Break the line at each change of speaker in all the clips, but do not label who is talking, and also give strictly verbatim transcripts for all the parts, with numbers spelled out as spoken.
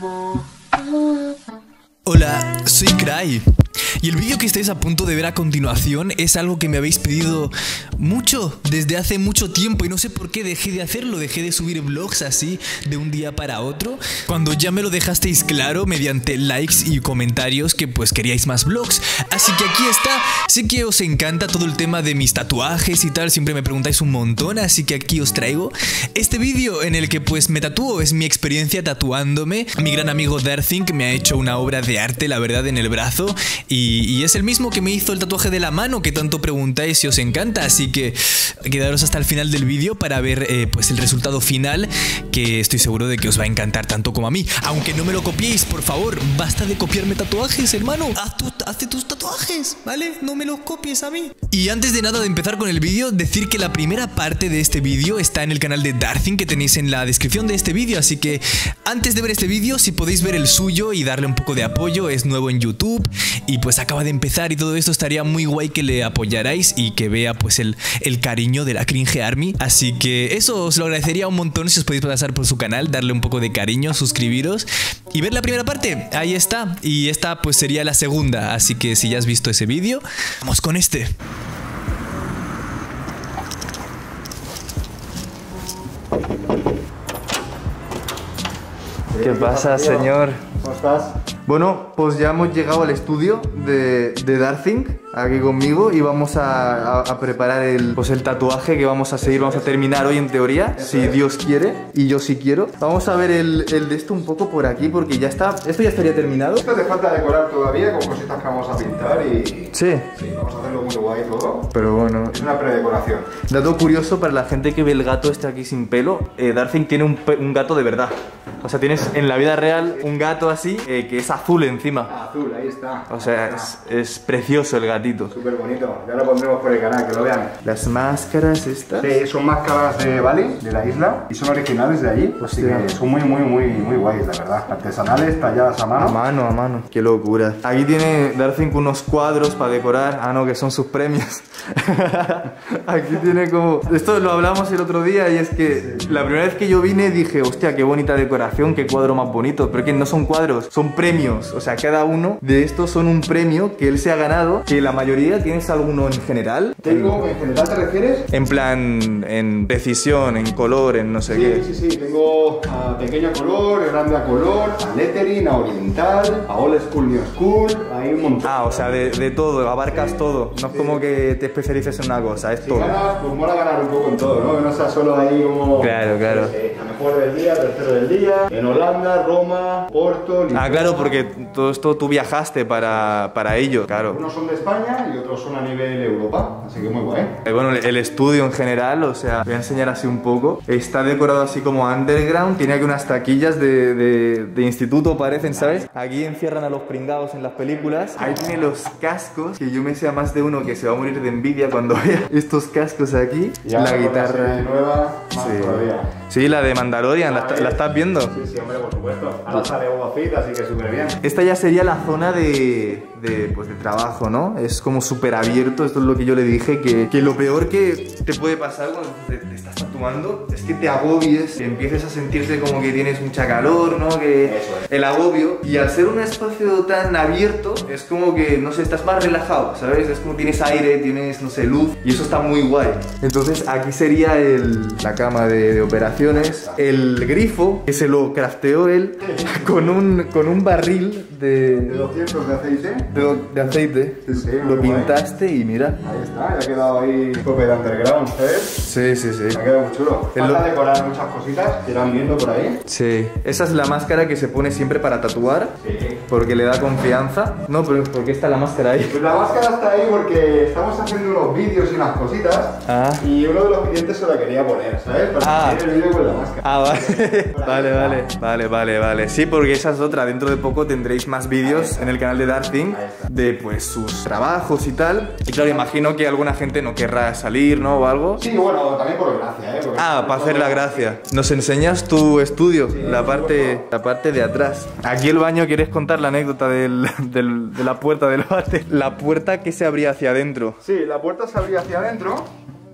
Hola, soy Cry. Y el vídeo que estáis a punto de ver a continuación es algo que me habéis pedido mucho, desde hace mucho tiempo, y no sé por qué dejé de hacerlo, dejé de subir vlogs así de un día para otro, cuando ya me lo dejasteis claro mediante likes y comentarios que pues queríais más vlogs. Así que aquí está. Sé que os encanta todo el tema de mis tatuajes y tal, siempre me preguntáis un montón, así que aquí os traigo este vídeo en el que pues me tatúo, es mi experiencia tatuándome. Mi gran amigo Darthink me ha hecho una obra de arte, la verdad, en el brazo, y Y, y es el mismo que me hizo el tatuaje de la mano que tanto preguntáis si os encanta, así que quedaros hasta el final del vídeo para ver eh, pues el resultado final, que estoy seguro de que os va a encantar tanto como a mí. Aunque no me lo copiéis, por favor, basta de copiarme tatuajes, hermano. Haz, tu, haz tus tatuajes, ¿vale? No me los copies a mí. Y antes de nada de empezar con el vídeo, decir que la primera parte de este vídeo está en el canal de Darthink, que tenéis en la descripción de este vídeo, así que antes de ver este vídeo, si podéis ver el suyo y darle un poco de apoyo, es nuevo en YouTube y pues acaba de empezar y todo esto, estaría muy guay que le apoyarais y que vea pues el, el cariño de la Cringe Army. Así que eso os lo agradecería un montón si os podéis pasar por su canal, darle un poco de cariño, suscribiros y ver la primera parte. Ahí está. Y esta pues sería la segunda, así que si ya has visto ese vídeo, vamos con este.
¿Qué pasa, señor?
¿Cómo estás?
Bueno, pues ya hemos llegado al estudio de, de Darthink, aquí conmigo, y vamos a, a, a preparar el, pues el tatuaje que vamos a seguir, vamos a terminar hoy en teoría, si Dios quiere, y yo sí quiero. Vamos a ver el, el de esto un poco por aquí, porque ya está, esto ya estaría terminado.
Esto te falta decorar todavía con cositas que vamos a pintar y...
Sí.
Sí, vamos a hacerlo muy guay todo.
Pero bueno.
Es una predecoración.
Dato curioso para la gente que ve el gato este aquí sin pelo, eh, Darthink tiene un, un gato de verdad. O sea, tienes en la vida real un gato así, eh, que es azul encima.
Ah, azul, ahí está.
O sea, es, es precioso el gatito.
Súper bonito. Ya lo pondremos por el canal, que lo vean.
Las máscaras estas.
Sí, son máscaras de Bali, de la isla, y son originales de allí. Así que son muy, muy, muy, muy guays, la verdad. Artesanales, talladas a mano.
A mano, a mano. Qué locura. Aquí tiene Darthink unos cuadros para decorar. Ah, no, que son sus premios. Aquí tiene como... Esto lo hablamos el otro día y es que sí, la primera vez que yo vine dije, hostia, qué bonita decoración, qué cuadro más bonito. Pero es que no son cuadros, son premios. O sea, cada uno de estos son un premio que él se ha ganado. Que la mayoría, ¿tienes alguno en general?
Tengo, ¿en general te refieres?
En plan, en precisión, en color, en no sé
Sí,
qué.
sí, sí. Tengo a pequeño a color, grande a color, a lettering, a oriental, a old school, new school. Hay un montón.
Ah, o sea, de, de todo, abarcas todo. No es
sí,
como que te especialices en una cosa, es
si
todo.
ganas, pues mola ganar un poco en todo, ¿no? Que no sea solo ahí como...
Claro, claro.
Eh, la mejor del día, tercero del día, en Holanda, Roma, Porto, Lisboa.
Ah, claro, porque todo esto tú viajaste para, para ello, claro.
Unos son de España y otros son a nivel Europa, así que muy guay.
Eh, Bueno, el estudio en general, o sea, voy a enseñar así un poco. Está decorado así como underground, tiene aquí unas taquillas de, de, de instituto, parecen, ¿sabes? Aquí encierran a los pringados en las películas. Ahí tiene los cascos, que yo me sé a más de uno que se va a morir de envidia cuando vea estos cascos aquí.
Y
la
ahora con
guitarra.
la serie nueva, más
Sí.
todavía.
Sí, la de Mandalorian, ¿la, ¿la estás viendo?
Sí, sí, hombre, por supuesto. Ahora sale Boba Fett, así que súper bien.
Esta ya sería la zona de, de, pues de trabajo, ¿no? Es como súper abierto, esto es lo que yo le dije, que, que lo peor que te puede pasar cuando te, te estás tatuando es que te agobies, que empieces a sentirte como que tienes mucha calor, ¿no? Que
Eso es.
el agobio. Y al ser un espacio tan abierto, es como que, no sé, estás más relajado, ¿sabes? Es como tienes aire, tienes, no sé, luz, y eso está muy guay. Entonces aquí sería el, la cama de, de operaciones, el grifo, que se lo crafteó él con un, con un barril de...
De doscientos de aceite.
De, de aceite.
Sí, sí,
lo
muy
pintaste y mira.
Ahí está, ya ha quedado ahí tope de underground, ¿sabes?
Sí, sí, sí.
Ha quedado muy chulo.
El
Falta
lo-
decorar muchas cositas que irán viendo por ahí.
Sí. Esa es la máscara que se pone siempre para tatuar.
Sí.
Porque le da confianza. No, pero ¿por qué está la máscara ahí?
Pues la máscara está ahí porque estamos haciendo unos vídeos y unas cositas.
Ah.
Y uno de los clientes se la quería poner, ¿sabes? Para
Ah.
hacer el vídeo con la máscara.
Ah, vale. Vale, vale. Vale, vale, vale. Sí, porque esa es otra. Dentro de poco tendréis más vídeos en el canal de Darthink de pues sus trabajos y tal. Y claro, imagino que alguna gente no querrá salir, ¿no? O algo.
Sí, bueno, también por gracia, ¿eh? Porque
Ah, para hacer la gracia. Nos enseñas tu estudio, la parte, la parte de atrás. Aquí el baño, ¿quieres contar la anécdota del, del- de la puerta del váter? La puerta que se abría hacia adentro.
Sí, la puerta se abría hacia adentro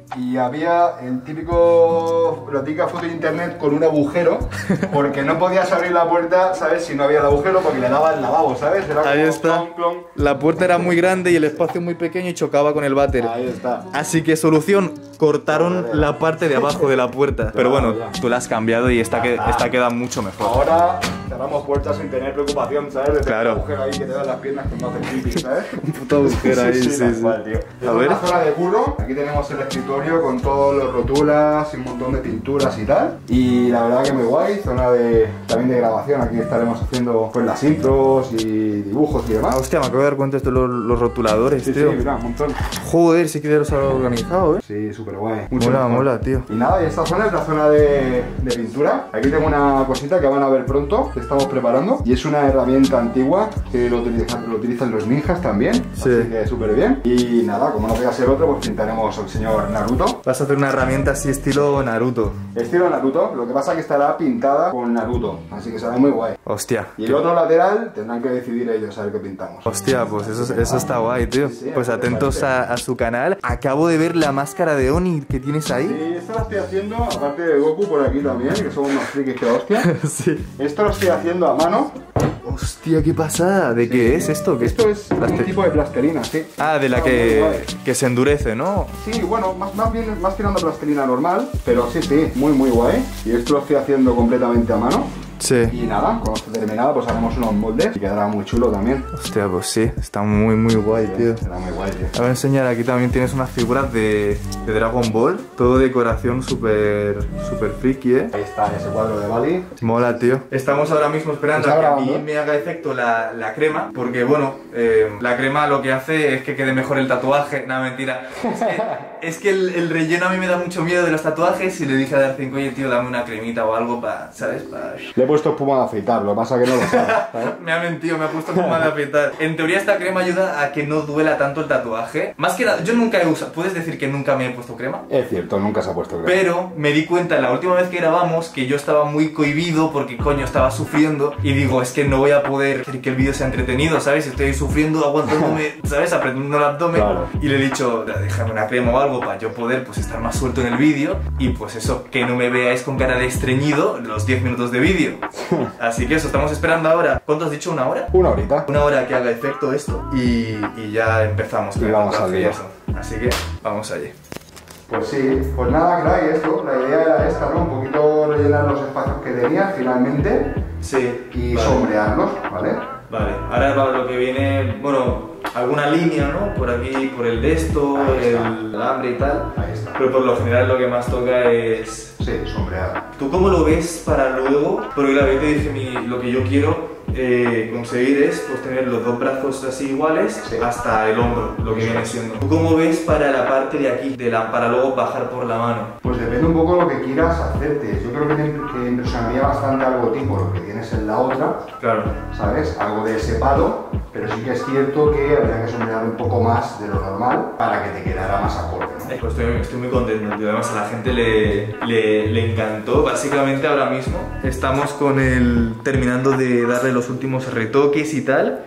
y había el típico, la típica foto de internet con un agujero, porque no podías abrir la puerta, ¿sabes? Si no había el agujero, porque le daba el lavabo, ¿sabes? Era
Ahí
como
está.
clon, clon.
La puerta era muy grande y el espacio muy pequeño y chocaba con el váter.
Ahí está.
Así que solución, cortaron la parte de abajo de la puerta. Pero bueno, tú la has cambiado y esta, que, esta queda mucho mejor.
Ahora cerramos puertas sin tener preocupación, ¿sabes? De tener
Claro.
un agujero ahí que te da las piernas que no hacen pipí, ¿sabes?
Un puto agujero ahí, sí,
tal
sí.
cual, tío.
A
A
ver.
ver. La zona de curro, aquí tenemos el escritorio con todos los rotulas y un montón de pinturas y tal. Y la verdad que muy guay, zona de, también de grabación, aquí estaremos haciendo pues las intros y dibujos y
Ah,
demás.
hostia, me acabo de dar cuenta de los, los rotuladores,
Sí, sí,
tío.
mira, un montón.
Joder, sí que los ha organizado, eh.
Sí, súper guay.
Mola, mola, tío.
Y nada, y esta zona es la zona de, de pintura. Aquí tengo una cosita que van a ver pronto, que estamos preparando. Y es una herramienta antigua que lo utilizan, lo utilizan los ninjas también.
Sí.
Así que súper bien. Y nada, como no voy a ser otro, pues pintaremos al señor Naruto.
Vas a hacer una herramienta así estilo Naruto.
Estilo Naruto, lo que pasa es que estará pintada con Naruto. Así que será muy guay.
Hostia.
Y el otro lateral tendrán que decidir ellos a ver qué pintamos.
Hostia, pues eso, eso está guay, tío.
Sí, sí,
Pues
a ver qué
atentos
parece.
a, a su canal. Acabo de ver la máscara de Oni que tienes ahí.
Sí, esto lo estoy haciendo, aparte de Goku por aquí también, que somos unos frikis que hostia.
Sí.
Esto lo estoy haciendo a mano.
Hostia, qué pasada. ¿De qué es esto? ¿Qué
Esto es un
Plaste-
tipo de plastelina, sí.
Ah, de la
Está muy
que,
guay.
que se endurece, ¿no?
Sí, bueno, más, más bien más tirando a plastelina normal, pero sí, sí, muy muy guay. Y esto lo estoy haciendo completamente a mano.
Sí.
Y nada, cuando esté terminada pues haremos unos moldes y quedará muy chulo también.
Hostia, pues sí. Está muy, muy guay, tío.
Será muy guay, tío.
Te voy a enseñar, aquí también tienes unas figuras de, de Dragon Ball. Todo decoración súper, súper friki, ¿eh?
Ahí está ese cuadro de Bali.
Mola, tío. Estamos ahora mismo esperando
¿Está
a que a mí
grabando?
me haga efecto la, la crema. Porque, bueno, eh, la crema lo que hace es que quede mejor el tatuaje. No, mentira. Es que, es que el, el relleno a mí me da mucho miedo de los tatuajes. Y le dije a Darcy, oye, tío, dame una cremita o algo para, ¿sabes? Para...
Le he puesto espuma de afeitar, lo que pasa que no lo sabe, ¿sabes?
Me ha mentido, me ha puesto como de afeitar. En teoría esta crema ayuda a que no duela tanto el tatuaje. Más que nada, yo nunca he usado... ¿Puedes decir que nunca me he puesto crema?
Es cierto, nunca se ha puesto crema.
Pero me di cuenta la última vez que grabamos que yo estaba muy cohibido porque coño estaba sufriendo y digo, es que no voy a poder hacer que el vídeo sea entretenido, ¿sabes? Estoy sufriendo, aguantándome, ¿sabes? Apretando el abdomen.
Claro.
Y le he dicho, déjame una crema o algo para yo poder pues estar más suelto en el vídeo y pues eso, que no me veáis con cara de estreñido los diez minutos de vídeo. Así que eso, estamos esperando ahora. ¿Cuánto has dicho? ¿Una hora?
Una horita.
Una hora que haga efecto esto y, y ya empezamos con
Y
el
vamos al
tatuaje y
lío.
eso. Así que vamos allí.
Pues sí, pues nada, Craig, esto, la idea era esta, ¿no? Un poquito rellenar los espacios que tenía finalmente
Sí.
y
vale.
sombrearlos, ¿vale?
Vale, ahora va lo que viene, bueno, alguna línea, ¿no? Por aquí, por el de esto,
Ahí está.
el alambre y tal.
Ahí está.
Pero por lo general lo que más toca es...
Sí, sombrear.
¿Tú cómo lo ves para luego? Porque claro, yo te dije mi- lo que yo quiero eh, conseguir es pues, tener los dos brazos así iguales
Sí.
hasta el hombro, lo que
Eso
viene
es.
siendo. ¿Tú cómo ves para la parte de aquí, de la, para luego bajar por la mano?
Pues depende un poco lo que quieras hacerte. Yo creo que te que impresionaría bastante algo tipo lo que tienes en la otra,
Claro.
¿sabes? Algo de ese palo, pero sí que es cierto que habría que sombrear un poco más de lo normal para que te quedara más acorde, ¿no?
Eh, Pues estoy, estoy muy contento, tío. Además a la gente le, le, le encantó. Básicamente ahora mismo estamos con el terminando de darle los últimos retoques y tal.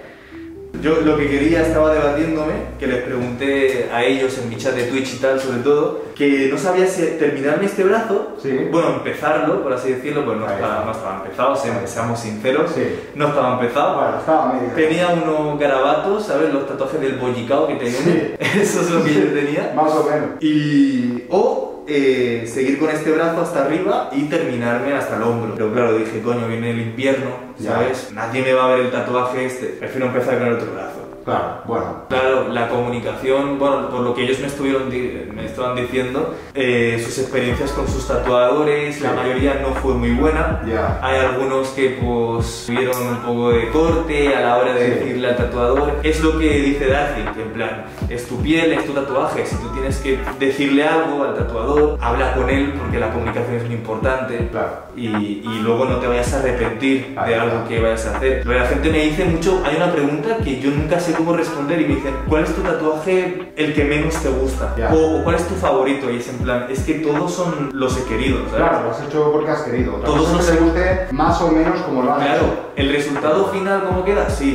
Yo lo que quería, estaba debatiéndome, que les pregunté a ellos en mi chat de Twitch y tal, sobre todo, que no sabía si terminarme este brazo,
Sí.
bueno, empezarlo, por así decirlo, pues no
Ahí
estaba,
está.
no estaba empezado, se- seamos sinceros,
Sí.
no estaba empezado.
Bueno, estaba medio.
Tenía unos garabatos, ¿sabes? Los tatuajes del bollicao que tenía.
Sí.
Eso es lo que yo tenía.
Más o menos.
Y. O eh, seguir con este brazo hasta arriba y terminarme hasta el hombro. Pero claro, dije, coño, viene el invierno,
Ya.
¿sabes? Nadie me va a ver el tatuaje este. Prefiero empezar con el otro brazo.
Claro, bueno.
Claro, la comunicación, bueno, por lo que ellos me estuvieron di- me estaban diciendo, eh, sus experiencias con sus tatuadores, la
Sí.
mayoría no fue muy buena.
Ya.
Hay algunos que pues tuvieron un poco de corte a la hora de
Sí.
decirle al tatuador. Es lo que dice Darcy, que en plan, es tu piel, es tu tatuaje. Si tú tienes que decirle algo al tatuador, habla con él porque la comunicación es muy importante.
Claro.
Y, y luego no te vayas a arrepentir
Ahí
de
está.
algo que vayas a hacer. Pero la gente me dice mucho, hay una pregunta que yo nunca sé cómo responder y me dicen, ¿cuál es tu tatuaje el que menos te gusta?
Ya.
O, o ¿cuál es tu favorito? Y es en plan, es que todos son los he querido, ¿sabes?
Claro, lo has hecho porque has querido. Otra
Todos
cosa es
nos-
que te guste más o menos como lo has hecho.
Claro, el resultado final, ¿cómo queda? Sí.
Eso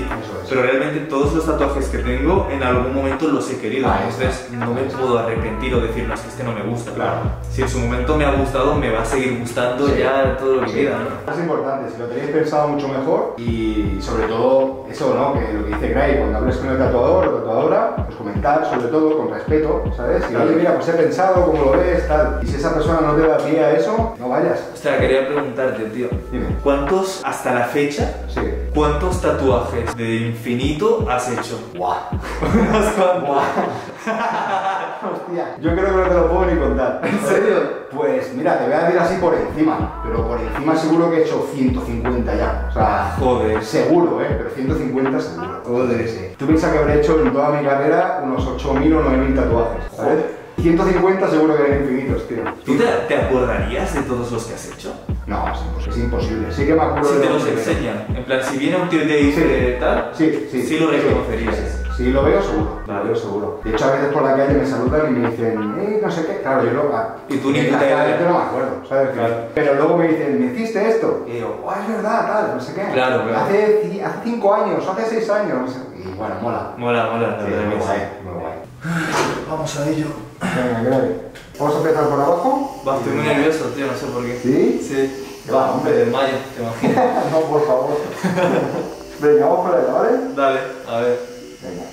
pero realmente todos los tatuajes que tengo en algún momento los he querido,
Ah,
entonces no me puedo arrepentir o decir, no, es que este no me gusta.
Claro.
Si en su momento me ha gustado, me va a seguir gustando
Sí.
ya todo lo que
Sí.
queda, ¿no?
Es importante, si lo tenéis pensado mucho mejor y sobre todo eso, ¿no? Que lo que dice Gray, cuando hables con el tatuador o tatuadora, pues comentar sobre todo con respeto, ¿sabes? Y
Claro.
oye, mira, pues he pensado, ¿cómo lo ves? Tal. Y si esa persona no te da pie a eso, no vayas.
Ostras, quería preguntarte, tío,
Dime.
¿cuántos, hasta la fecha,
Sí.
cuántos tatuajes de infinito has hecho?
Guau.
¿Unos cuantos?
Hostia, yo creo que no te lo puedo ni contar.
¿En serio?
Pues mira, te voy a decir así por encima, pero por encima seguro que he hecho ciento cincuenta ya. O sea,
Joder.
seguro, ¿eh? Pero ciento cincuenta seguro.
Joder.
Sí. Tú piensas que habré hecho en toda mi carrera unos ocho mil o nueve mil tatuajes, ¿sabes? ciento cincuenta seguro que eran infinitos, tío.
¿Tú te, te acordarías de todos los que has hecho?
No, es imposible. Es imposible. Sí que me acuerdo
Si
de
te los
primeros.
enseñan, en plan, si viene un tío y te dice tal,
Sí, sí.
sí lo reconocerías.
Sí, sí. Sí, lo veo seguro.
Vale.
Lo veo seguro. De hecho, a veces por la calle me saludan y me dicen, eh, no sé qué. Claro, yo lo.
Y tú ni puta
exactamente
idea.
no me acuerdo, ¿sabes?
Claro.
Pero luego me dicen, ¿me hiciste esto? Y digo, oh, es verdad, tal, no sé qué.
Claro, claro.
Hace, ci- hace cinco años, hace seis años. No sé. Y bueno, mola.
Mola, mola, la
Sí,
verdad
muy
que
guay,
sí.
muy guay.
Vamos a ello.
Venga, grave. ¿Vamos a empezar por abajo?
Va, estoy muy nervioso, tío, no sé por qué.
¿Sí?
Sí.
Va, hombre.
De mayo, te imaginas.
No, por favor. Venga, vamos para allá, ¿vale?
Dale, a ver.
Venga.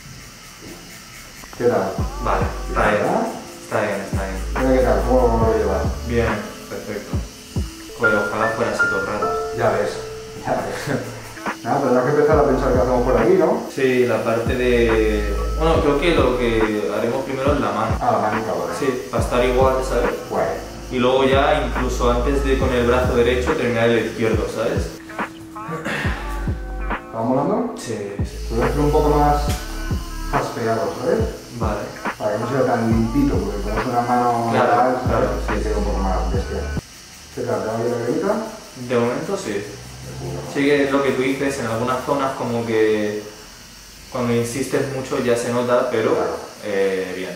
¿Qué tal?
Vale, está bien.
¿Ah?
Está bien, está bien.
Mira qué tal, ¿cómo lo llevas?
Bien, perfecto. Joder, ojalá fuera así todo raro.
Ya ves, ya ves. Nada, tendrás que empezar a pensar qué hacemos por aquí, ¿no?
Sí, la parte de... Bueno, creo que lo que haremos primero es la mano.
Ah, la manita ahora.
Sí, para estar igual, ¿sabes?
Bueno.
Y luego ya, incluso antes de con el brazo derecho, terminar el izquierdo, ¿sabes?
¿Estamos hablando?
Sí, sí.
Lo voy a hacer un poco más, más pegado, ¿sabes?
Vale.
Para que no sea tan limpito, porque como es una mano
Claro,
lateral,
claro,
¿sabes?
sí,
Queda un poco más bestia. ¿Qué tal? ¿Te va bien la granita?
De momento sí. Sí que es lo que tú dices, en algunas zonas como que cuando insistes mucho ya se nota, pero
Claro.
eh, bien.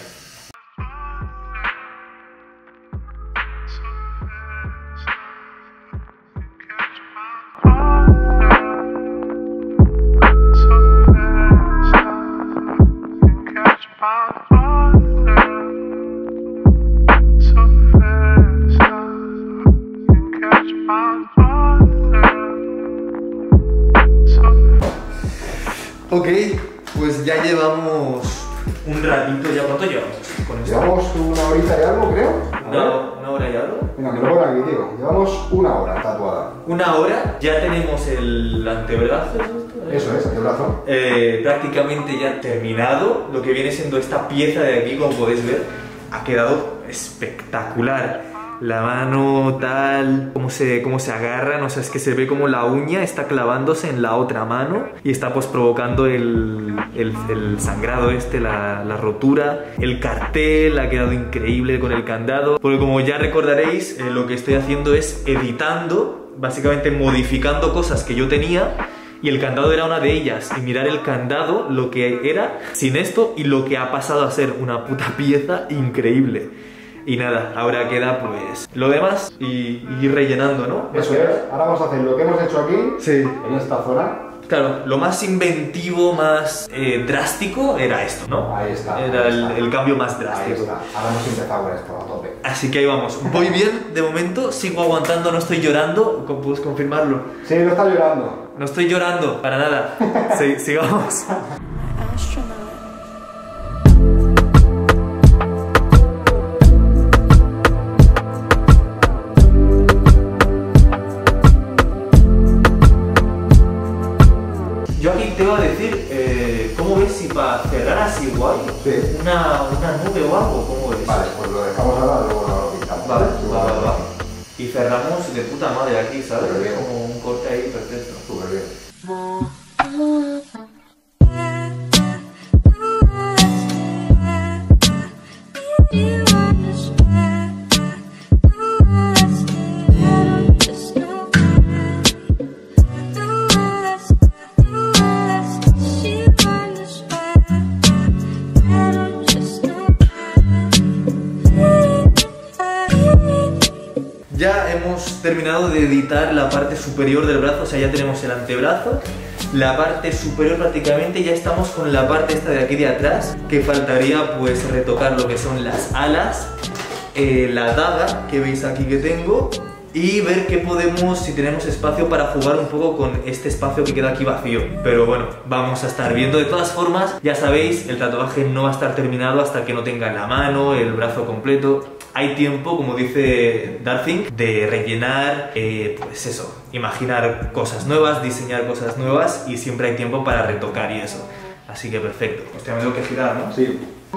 Ok, pues ya llevamos un ratito, ¿ya cuánto llevamos con esto?
Llevamos una horita y algo, creo. A ver.
Una, una hora y algo.
Venga, que lo pongan aquí, tío. Llevamos una hora tatuada.
Una hora, ya tenemos el antebrazo. ¿es esto?
Eso es, aquí el brazo.
Eh, prácticamente ya terminado. Lo que viene siendo esta pieza de aquí, como podéis ver, ha quedado espectacular. La mano tal, cómo se, cómo se agarra, no sé, es que se ve como la uña está clavándose en la otra mano y está pues provocando el, el, el sangrado este, la, la rotura. El cartel ha quedado increíble con el candado, porque como ya recordaréis, eh, lo que estoy haciendo es editando, básicamente modificando cosas que yo tenía. Y el candado era una de ellas. Y mirar el candado, lo que era sin esto y lo que ha pasado a ser una puta pieza increíble. Y nada, ahora queda pues lo demás y, y ir rellenando, ¿no?
Eso es. Ahora vamos a hacer lo que hemos hecho aquí,
Sí.
en esta zona.
Claro, lo más inventivo, más eh, drástico era esto, ¿no?
Ahí está,
Era
ahí
el,
está.
el cambio más
Ahí
drástico.
está. Ahora hemos empezado con esto, a tope.
Así que ahí vamos. Voy bien, de momento, sigo aguantando, no estoy llorando. ¿Cómo ¿Puedes confirmarlo?
Sí, no está llorando.
No estoy llorando, para nada. Sí, sigamos.
Astronaut.
Yo aquí te iba a decir, eh, ¿cómo ves si para cerrar así guay,
Sí.
una, una nube o algo? ¿Cómo ves?
Vale, pues lo dejamos ahora, luego lo pintamos.
Vale,
Luego
va,
lo
va, va.
pintamos.
Y cerramos de puta madre aquí, ¿sabes?
Súper bien.
Como un corte ahí perfecto.
Súper bien.
Ya hemos terminado de editar la parte superior del brazo, o sea, ya tenemos el antebrazo, la parte superior prácticamente, ya estamos con la parte esta de aquí de atrás, que faltaría pues retocar lo que son las alas, eh, la daga que veis aquí que tengo, y ver qué podemos, si tenemos espacio para jugar un poco con este espacio que queda aquí vacío. Pero bueno, vamos a estar viendo. De todas formas, ya sabéis, el tatuaje no va a estar terminado hasta que no tenga la mano, el brazo completo. Hay tiempo, como dice Darthing, de rellenar, eh, pues eso, imaginar cosas nuevas, diseñar cosas nuevas, y siempre hay tiempo para retocar y eso. Así que perfecto. Hostia, me tengo que girar, ¿no?
Sí.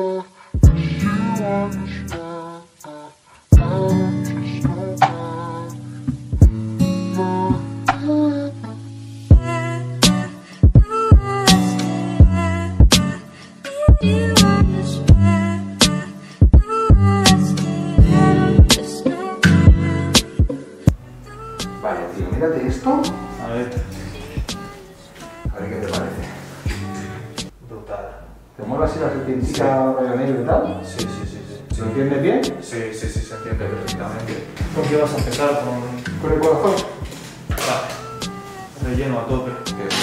Vale, tío, mírate esto.
A ver.
A ver qué te parece.
Brutal.
¿Te mola así la serpentica rollo negro y tal?
Sí, sí, sí, sí.
¿Lo entiendes bien?
Sí, sí, sí, se entiende perfectamente. ¿Con qué vas a empezar? Con...
¿Con el corazón?
Vale. Relleno a tope.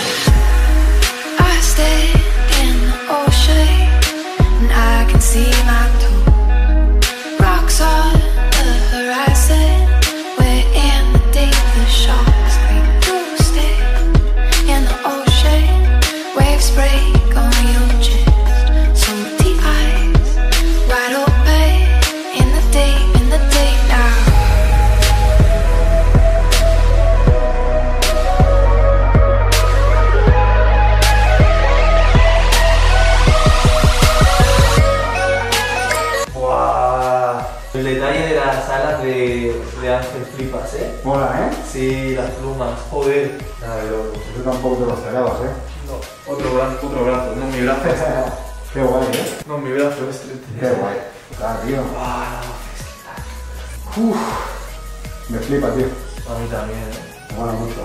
I stay in the ocean and I can see my toe. Rocks on the horizon. We're in the deep, the sharks scream. You stay in the ocean. Waves break on your chest. Salty eyes, wide open in the deep, in the deep now.
El detalle de las alas de, de Ángel flipas, ¿eh?
Mola, ¿eh?
Sí, las plumas, joder. Nada de loco.
Eso tampoco te lo esperabas, ¿eh?
No, otro brazo, otro brazo, no mi brazo este.
Qué guay, ¿eh?
No mi brazo este.
Qué guay. Claro, tío.
Ah,
Uf. Me flipa, tío.
a mí también, ¿eh?
Me mola mucho.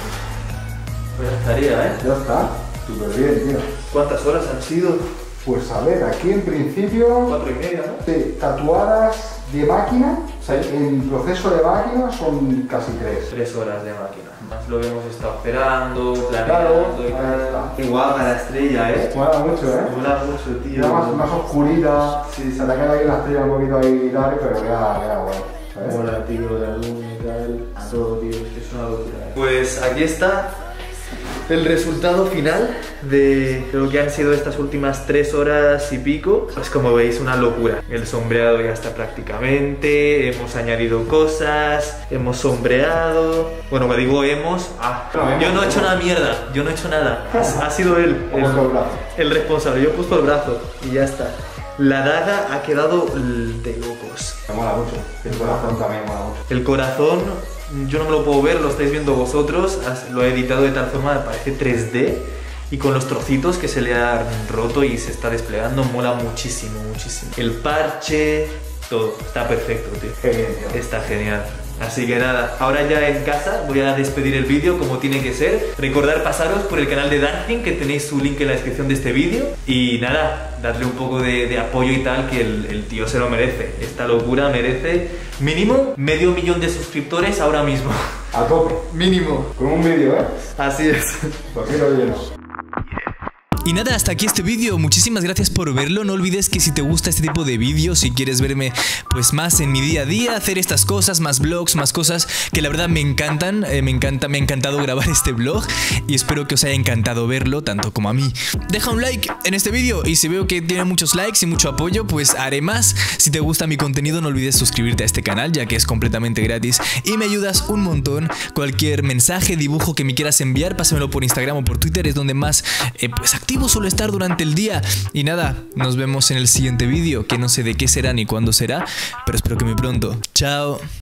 Pues ya estaría, ¿eh?
Ya está. Súper bien, tío.
¿Cuántas horas han sido?
Pues a ver, aquí en principio...
Cuatro y media, ¿no?
Sí, tatuadas de máquina, o sea, en proceso de máquina son casi tres.
Tres horas de máquina. Más lo que hemos estado esperando,
Claro,
planeando y
ahí
tal.
está.
Qué guapa la estrella, ¿eh?
Mola mucho, ¿eh?
Mola mucho, tío.
Queda más, más oscurita,
Sí, sí.
se te queda ahí la estrella un poquito ahí dale, pero queda, queda guay. ¿Sabes?
Mola, tío, la luna y tal. Todo, tío, es que es una locura. ¿eh? Pues aquí está el resultado final de lo que han sido estas últimas tres horas y pico. Pues como veis, una locura. El sombreado ya está prácticamente, hemos añadido cosas, hemos sombreado. Bueno, me digo hemos, ah,
No,
yo no he
hemos,
hecho una mierda, yo no he hecho nada. Ha, ha sido él
Hemos puesto el brazo.
el, el responsable, yo he puesto el brazo y ya está. La daga ha quedado de locos.
Me mola mucho. El corazón también mola mucho.
El corazón, yo no me lo puedo ver, lo estáis viendo vosotros. Lo he editado de tal forma que parece tres D. Y con los trocitos que se le han roto y se está desplegando, mola muchísimo, muchísimo. El parche, todo, está perfecto, tío.
Qué bien, tío.
Está genial. Así que nada, ahora ya en casa voy a despedir el vídeo como tiene que ser. Recordar pasaros por el canal de Darthing, que tenéis su link en la descripción de este vídeo. Y nada, darle un poco de, de apoyo y tal, que el, el tío se lo merece. Esta locura merece mínimo medio millón de suscriptores ahora mismo.
A tope.
Mínimo.
Con un vídeo, ¿eh?
Así es.
Pues aquí lo lleno.
Y nada, hasta aquí este vídeo, muchísimas gracias por verlo. No olvides que si te gusta este tipo de vídeos, si quieres verme pues más en mi día a día, hacer estas cosas, más vlogs, más cosas que la verdad me encantan, eh, me encanta, me ha encantado grabar este vlog y espero que os haya encantado verlo, tanto como a mí. Deja un like en este vídeo y si veo que tiene muchos likes y mucho apoyo, pues haré más. Si te gusta mi contenido, no olvides suscribirte a este canal, ya que es completamente gratis y me ayudas un montón. Cualquier mensaje, dibujo que me quieras enviar, pásamelo por Instagram o por Twitter, es donde más eh, pues activo suelo estar durante el día. Y nada, nos vemos en el siguiente vídeo, que no sé de qué será ni cuándo será, pero espero que muy pronto. Chao.